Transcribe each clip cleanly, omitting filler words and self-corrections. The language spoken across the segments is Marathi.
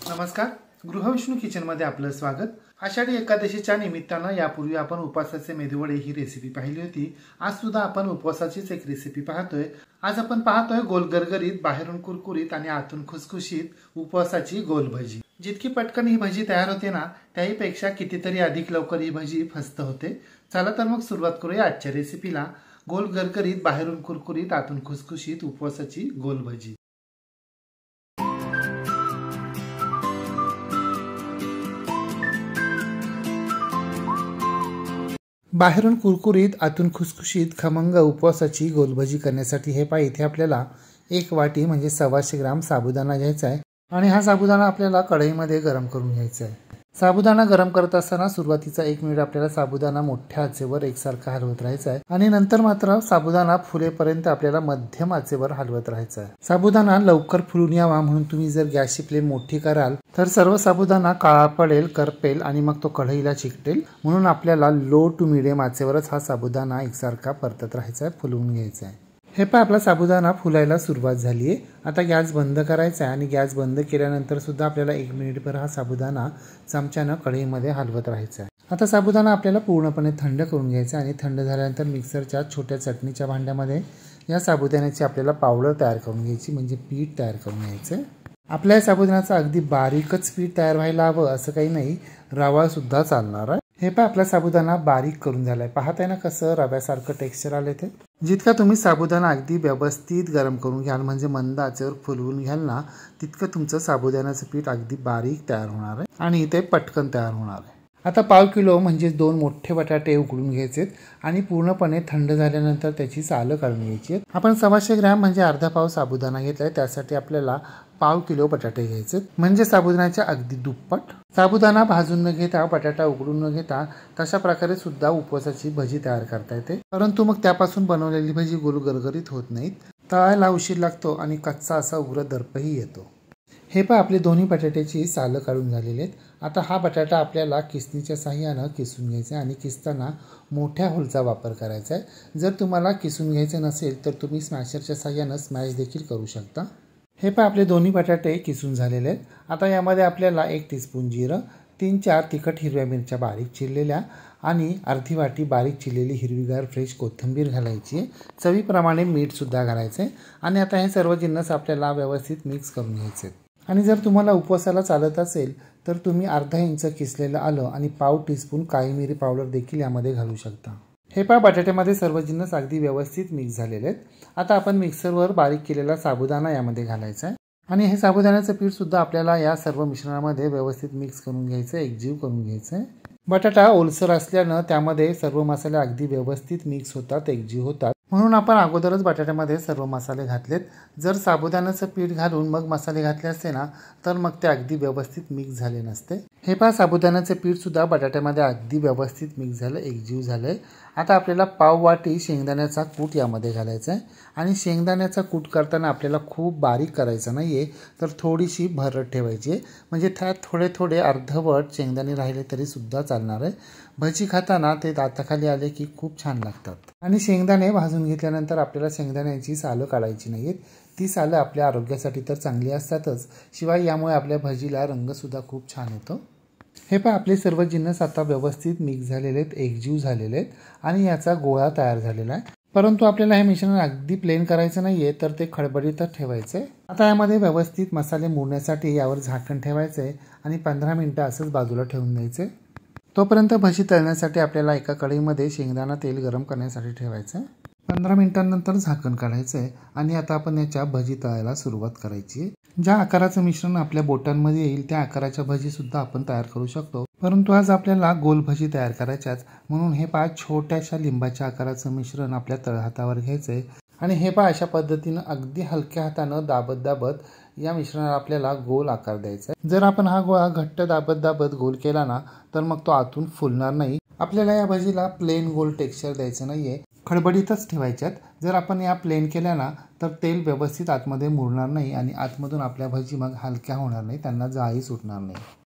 नमस्कार, गृहविष्णू किचनमध्ये आपलं स्वागत। आषाढी एकादशीच्या निमित्तानं यापूर्वी आपण उपवासाचे मेदूवडे ही रेसिपी पाहिली होती। आज सुद्धा आपण उपवासाचीच एक रेसिपी पाहतोय। आज आपण पाहतोय गोल गरगरीत, बाहेरून कुरकुरीत आणि आतून खुसखुशीत उपवासाची गोल भजी। जितकी पटकन ही भजी तयार होते ना, त्याहीपेक्षा कितीतरी अधिक लवकर ही भजी फस्त होते। चला तर मग सुरुवात करूया आजच्या रेसिपीला। गोल गरगरीत, बाहेरून कुरकुरीत, आतून खुसखुशीत उपवासाची गोल भजी। बाहेरून कुरकुरीत, आतून खुसखुशीत, खमंग उपवासाची गोलभजी करण्यासाठी हे पहा, इथे आपल्याला एक वाटी म्हणजे 125 ग्राम साबुदाणा घ्यायचा आहे आणि हा साबुदाणा आपल्याला कढईमध्ये गरम करून घ्यायचा आहे। साबुदाणा गरम करत असताना सुरुवातीचा 1 मिनिट आपल्याला साबुदाणा मोठ्या आचेवर एकसारखा हलवत राहायचा आहे आणि नंतर मात्र साबुदाणा फुलेपर्यंत आपल्याला मध्यम आचेवर हलवत राहायचा आहे। साबुदाणा लवकर फुलून यावा म्हणून तुम्ही जर गॅसची फ्लेम मोठी कराल तर सर्व साबुदाणा काळा पडेल, करपेल आणि मग तो कढईला चिकटेल। म्हणून आपल्याला लो टू मीडियम आचेवरच हा साबुदाणा एकसारखा परतत राहायचा आहे, फुलवून घ्यायचा आहे। हे पहा, आपला साबुदाणा फुलायला सुरुवात झाली आहे। आता गॅस बंद करायचा आहे आणि गॅस बंद केल्यानंतर सुद्धा आपल्याला 1 मिनिटभर हा साबुदाणा चमच्यानं कढईमध्ये हलवत राहायचा आहे। आता साबुदाणा आपल्याला पूर्णपणे थंड करून घ्यायचा आणि थंड झाल्यानंतर मिक्सरच्या छोट्या चटणीच्या भांड्यामध्ये या साबुदाण्याची आपल्याला पावडर तयार करून घ्यायची, म्हणजे पीठ तयार करून घ्यायचं। आपल्या साबुदाण्याचं अगदी बारीकच पीठ तयार व्हायला हवं असं काही नाही, रवा सुद्धा चालणार आहे। हे पहा, आपला साबुदाणा बारीक करून झालाय। पाहताय ना कसं रव्यासारखं टेक्स्चर आले ते। जितका तुम्ही साबुदाणा अगदी व्यवस्थित गरम करून घ्याल, म्हणजे मंद आचेवर फुलवून घ्याल ना, तितकं तुमचं साबुदाण्याचं पीठ अगदी बारीक तयार होणार आहे आणि ते पटकन तयार होणार आहे। आता 1/2 किलो म्हणजे 2 मोठे बटाटे उकडून घ्यायचेत आणि पूर्णपणे थंड झाल्यानंतर त्याची सालं काढून घ्यायची। आपण 125 ग्रॅम म्हणजे अर्धा पाव साबुदाणा घेतलाय, त्यासाठी आपल्याला 1/2 किलो बटाटे घ्यायचे, म्हणजे साबुदाण्याच्या अगदी दुप्पट। साबुदाणा भाजून न घेता, बटाटा उकडून न घेता तशा प्रकारे सुद्धा उपवासाची भजी तयार करता येते, परंतु मग त्यापासून बनवलेली भजी गोल गरगरीत होत नाहीत, तळायला उशीर लागतो आणि कच्चा असा उग्र दर्पही येतो। हे पहा, आपले दोन्ही बटाट्याची सालं काढून झालेली आहेत। आता हा बटाटा आपल्याला किसणीच्या साहाय्यानं किसून घ्यायचा आहे आणि किसताना मोठ्या होलचा वापर करायचा आहे। जर तुम्हाला किसून घ्यायचे नसेल तर तुम्ही स्मॅशरच्या साहाय्यानं स्मॅश देखील करू शकता। हे पहा, आपले दोन्ही बटाटे किसून झालेले आहेत। आता यामध्ये आपल्याला 1 टीस्पून जिरं, 3-4 तिखट हिरव्या मिरच्या बारीक चिरलेल्या आणि अर्धी वाटी बारीक चिरलेली हिरवीगार फ्रेश कोथिंबीर घालायची आहे। चवीप्रमाणे मीठ सुद्धा घालायचं आहे आणि आता हे सर्व जिन्नस आपल्याला व्यवस्थित मिक्स करून घ्यायचे आहेत। आणि जर तुम्हाला उपवासाला चालत असेल तर तुम्ही अर्धा इंच किसलेलं आलं आणि 1/2 टीस्पून काळी मिरी पावडर देखील यामध्ये घालू शकता। हे पहा, बटाट्यामध्ये सर्व जिन्नस अगदी व्यवस्थित मिक्स झालेले आहेत। आता आपण मिक्सरवर बारीक केलेला साबुदाणा यामध्ये घालायचा आहे आणि हे साबुदाण्याचं पीठ सुद्धा आपल्याला या सर्व मिश्रणामध्ये व्यवस्थित मिक्स करून घ्यायचं, एकजीव करून घ्यायचं आहे। बटाटा ओलसर असल्यानं त्यामध्ये सर्व मसाले अगदी व्यवस्थित मिक्स होतात, एकजीव होतात, म्हणून आपण अगोदरच बटाट्यामध्ये सर्व मसाले घातलेत। जर साबुदाण्याचं पीठ घालून मग मसाले घातले असते ना, तर मग ते अगदी व्यवस्थित मिक्स झाले नसते। हे पहा, साबुदाण्याचं पीठ सुद्धा बटाट्यामध्ये अगदी व्यवस्थित मिक्स झालं, एकजीव झालंय। आता आपल्याला पाव वाटी शेंगदाण्याचा कूट यामध्ये घालायचा आहे आणि शेंगदाण्याचा कूट करताना आपल्याला खूप बारीक करायचं नाहीये, तर थोडीशी भरड ठेवायची आहे, म्हणजे त्यात थोडे थोडे अर्धवट शेंगदाणे राहिले तरी सुद्धा चालणार आहे। भजी खाताना ते दाताखाली आले की खूप छान लागतात। आणि शेंगदाणे भाजून घेतल्यानंतर आपल्याला शेंगदाण्याची सालं काढायची नाहीत, ती सालं आपल्या आरोग्यासाठी तर चांगली असतातच, शिवाय यामुळे आपल्या भजीला रंग सुद्धा खूप छान येतो। हे पहा, आपले सर्व जिन्नस आता व्यवस्थित मिक्स झालेले आहेत, एकजीव झालेले आहेत आणि याचा गोळा तयार झालेला आहे। परंतु आपल्याला हे मिश्रण अगदी प्लेन करायचं नाहीये, तर ते खडबडीतच ठेवायचंय। आता यामध्ये व्यवस्थित मसाले मुरण्यासाठी यावर झाकण ठेवायचंय आणि 15 मिनिटं असंच बाजूला ठेवून द्यायचंय। तोपर्यंत भजी तळण्यासाठी आपल्याला एका कढईमध्ये शेंगदाणा तेल गरम करण्यासाठी ठेवायचं आहे। 15 मिनिटांनंतर झाकण काढायचं आहे आणि आता आपण याच्या भजी तळायला सुरुवात करायची आहे। ज्या आकाराचं मिश्रण आपल्या बोटांमध्ये येईल त्या आकाराच्या भजी सुद्धा आपण तयार करू शकतो, परंतु आज आपल्याला गोल भजी तयार करायच्याच, म्हणून हे पहा, छोट्याशा लिंबाच्या आकाराचं मिश्रण आपल्या तळहातावर घ्यायचंय आणि हे पहा, अशा पद्धतीनं अगदी हलक्या हातानं दाबत दाबत या मिश्रणाला आपल्याला गोल आकार द्यायचा आहे। जर आपण हा गोळा घट्ट दाबत दाबत गोल केला ना, तर मग तो आतून फुलणार नाही। आपल्याला या भजीला प्लेन गोल टेक्स्चर द्यायचं नाहीये, खडबडीतच ठेवायच्यात। जर आपण या प्लेन केल्या ना, तर तेल व्यवस्थित आतमध्ये मुरणार नाही आणि आतमधून आपल्या भजी मग हलक्या होणार नाही, त्यांना जाळी सुटणार नाही।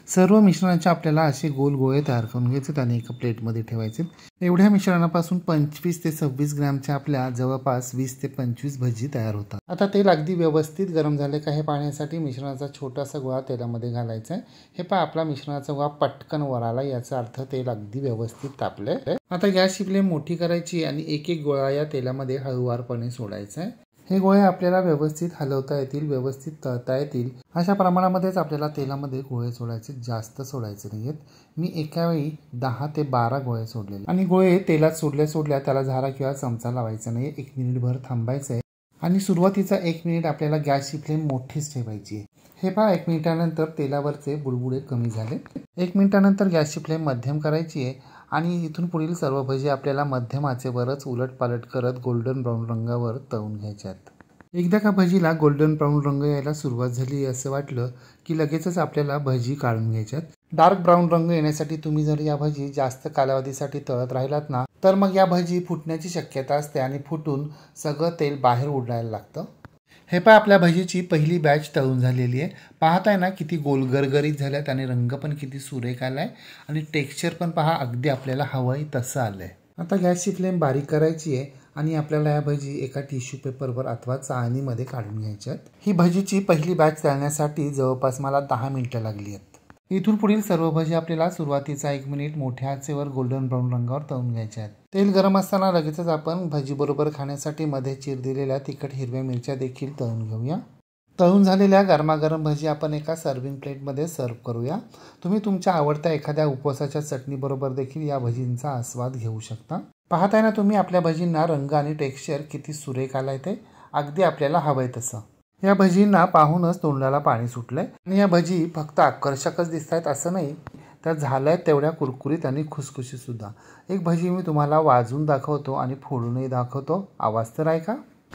सर्व मिश्रणाचे आपल्याला असे गोल गोळे तयार करून घ्यायचे आणि एका प्लेटमध्ये ठेवायचे। एवढ्या मिश्रणापासून 25 ते 26 ग्रॅमच्या आपल्या जवळपास 20 ते 25 भजी तयार होतात। आता तेल अगदी व्यवस्थित गरम झाले का हे पाहण्यासाठी मिश्रणाचा छोटासा गोळा तेलामध्ये घालायचा आहे। हे पहा आपला मिश्रणाचा गोळा पटकन वर आला, याचा अर्थ तेल अगदी व्यवस्थित तापले। आता गॅसची फ्लेम मोठी करायची आणि एक एक गोळा या तेलामध्ये हळूवारपणे सोडायचा आहे। हे गोळे आपल्याला व्यवस्थित हलवता येतील, व्यवस्थित तळता येतील अशा प्रमाणामध्येच आपल्याला तेलामध्ये गोळे सोडायचे, जास्त सोडायचे नाहीयेत। मी एका वेळी 10 ते 12 गोळे सोडलेले आणि गोळे तेलात सोडल्या त्याला झारा किंवा चमचा लावायचा नाही। 1 मिनिटभर थांबायचं आहे आणि सुरुवातीचा 1 मिनिट आपल्याला गॅसची फ्लेम मोठीच ठेवायची आहे। हे पहा 1 मिनिटानंतर तेलावरचे बुडबुडे कमी झाले। 1 मिनिटानंतर गॅसची फ्लेम मध्यम करायची आहे आणि इथून पुढील सर्व भजी आपल्याला मध्यम आचेवरच उलटपालट करत गोल्डन ब्राऊन रंगावर तळून घ्यायच्यात। एकदा का भजीला गोल्डन ब्राऊन रंग यायला सुरुवात झाली असं वाटलं की लगेचच आपल्याला भजी काढून घ्यायच्यात। डार्क ब्राऊन रंग येण्यासाठी तुम्ही जर या भजी जास्त कालावधीसाठी तळत राहिलात ना तर मग या भजी फुटण्याची शक्यता असते आणि फुटून सगळं तेल बाहेर उडायला लागतं। हे पहा आपल्या भजीची पहिली बॅच तळून झालेली आहे। पाहताय ना किती गोल गरगरीत झाल्यात आणि रंग पण किती सुरेख आलाय आणि टेक्स्चर पण पहा अगदी आपल्याला हवंय तसं आलंय। आता गॅसची फ्लेम बारीक करायची आहे आणि आपल्याला या भजी एका टिश्यू पेपरवर अथवा चाळणीमध्ये काढून घ्यायच्यात। ही भजीची पहिली बॅच तळण्यासाठी जवळपास मला 10 मिनिटं लागली आहेत। इथून पुढील सर्व भजी आपल्याला सुरुवातीचा 1 मिनिट मोठ्या आचेवर गोल्डन ब्राऊन रंगावर तळून घ्यायच्या आहेत। तेल गरम असताना लगेचच आपण भजी बरोबर खाण्यासाठी मध्ये चीर दिलेल्या तिखट हिरव्या मिरच्या देखील तळून घेऊया। तळून झालेल्या गरमागरम भजी आपण एका सर्विंग प्लेटमध्ये सर्व करूया। तुम्ही तुमच्या आवडत्या एखाद्या उपवासाच्या चटणी बरोबर देखील या भजींचा आस्वाद घेऊ शकता। पाहताय ना तुम्ही आपल्या भजींना रंग आणि टेक्स्चर किती सुरेख आलाय, ते अगदी आपल्याला हवंय तसं। या भजींना पाहूनच तोंडाला पाणी सुटलंय आणि या भजी फक्त आकर्षकच दिसतायत असं नाही, त्या झाल्यात तेवढ्या कुरकुरीत आणि खुसखुशीत सुद्धा। एक भजी मी तुम्हाला वाजून दाखवतो आणि फोडूनही दाखवतो, आवाज तर ऐका।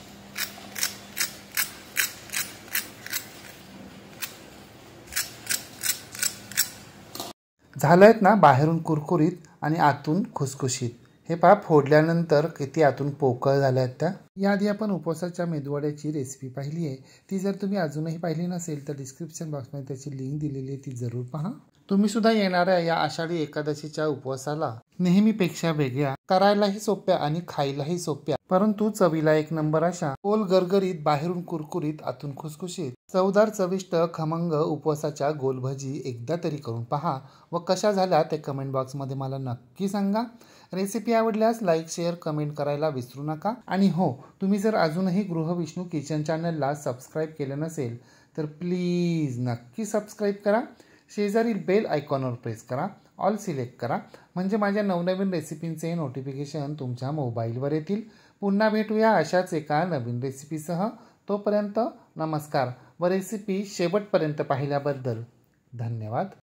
झालंयत ना बाहेरून कुरकुरीत आणि आतून खुसखुशीत। हे पहा फोडल्यानंतर किती आतून पोकळ झाल्यात त्या। याआधी आपण उपवासाच्या मेदूवड्याची रेसिपी पाहिली आहे, ती जर तुम्ही अजूनही पाहिली नसेल तर डिस्क्रिप्शन बॉक्समध्ये त्याची लिंक दिलेली आहे, ती जरूर पहा। तुम्ही सुद्धा येणाऱ्या या आषाढी एकादशीच्या उपवासाला नेहमीपेक्षा वेगळ्या, करायलाही सोप्या आणि खायलाही सोप्या परंतु चवीला एक नंबर अशा गोल गरगरीत, बाहेरून कुरकुरीत, आतून खुसखुशीत, चवदार, चविष्ट, खमंग उपवासाच्या गोल भजी एकदा तरी करून पहा व कशा झाल्या ते कमेंट बॉक्समध्ये मला नक्की सांगा। रेसिपी आवडल्यास लाईक, शेअर, कमेंट करायला विसरू नका। आणि हो, तुम्ही जर अजूनही गृहविष्णू किचन चॅनलला सबस्क्राईब केलं नसेल तर प्लीज नक्की सबस्क्राईब करा। शेजारील बेल आयकॉनवर प्रेस करा, ऑल सिलेक्ट करा, म्हणजे माझ्या नवनवीन रेसिपींचे नोटिफिकेशन तुमच्या मोबाईलवर येतील। पुन्हा भेटूया अशाच एका नवीन रेसिपीसह। तोपर्यंत नमस्कार व रेसिपी शेवटपर्यंत पाहिल्याबद्दल धन्यवाद।